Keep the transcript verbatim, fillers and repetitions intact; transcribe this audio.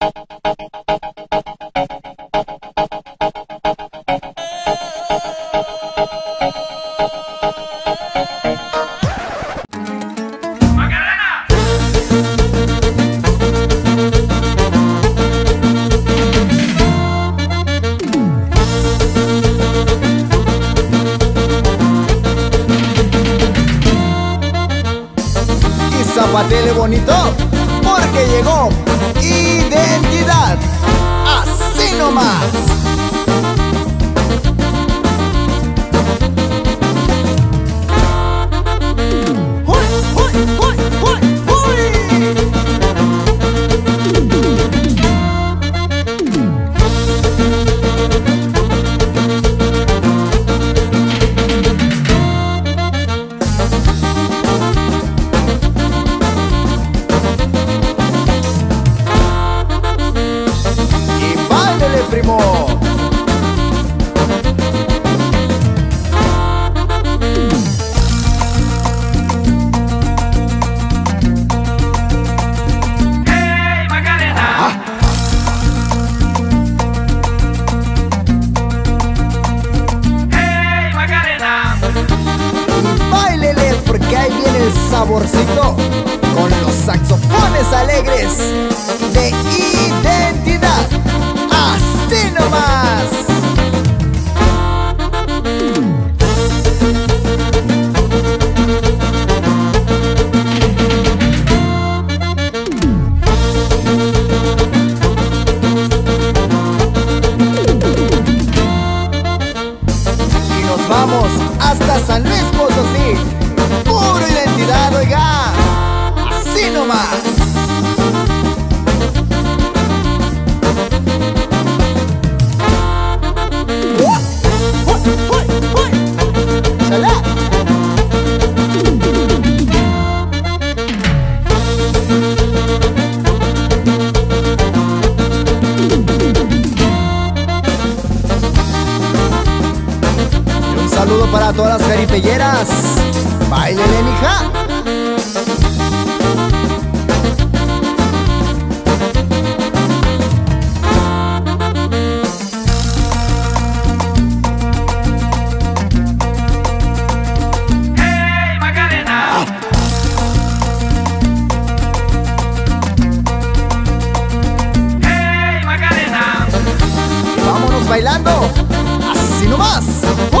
Zapatele bonito, porque llegó Identidad, así nomás. ¡Uy, uy, uy, uy, uy! Primo, ¡Hey, Macarena! ah. ¡Hey, Macarena! Báilele porque ahí viene el saborcito con los saxofones alegres de Identidad. ¡Así nomás! Y nos vamos hasta San Luis Potosí. ¡Puro Identidad, oiga! ¡Así nomás! Y un saludo para todas las jaripelleras. ¡Báilele, mija! ¡Hey, Macarena! ¡Hey, Macarena! Y vámonos bailando. ¡Así nomás!